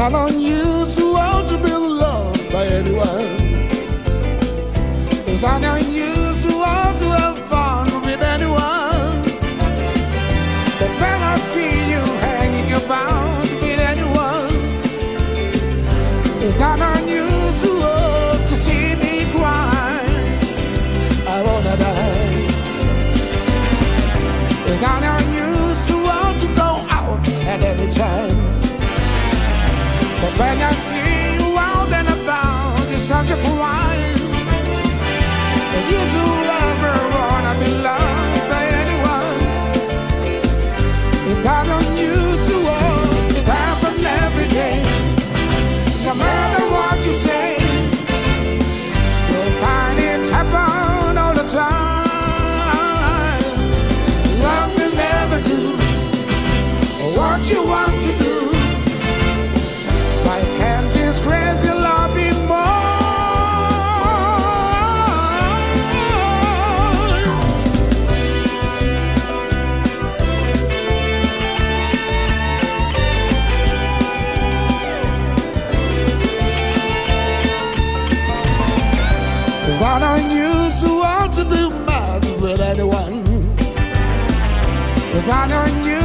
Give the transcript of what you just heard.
not unusual to be loved by anyone. It's not unusual to have fun with anyone. But when I see you hanging about with anyone, it's not unusual to see me cry. I wanna die. It's not unusual to go out at any time. But when I see you out and about, it's such a crime. If you should ever wanna be loved by anyone, it's not unusual. It happens every day. No matter what you say, you'll find it happen all the time. Love will never do what you want to do. Why can't this crazy love be more? It's not unusual to be mad with anyone. It's not unusual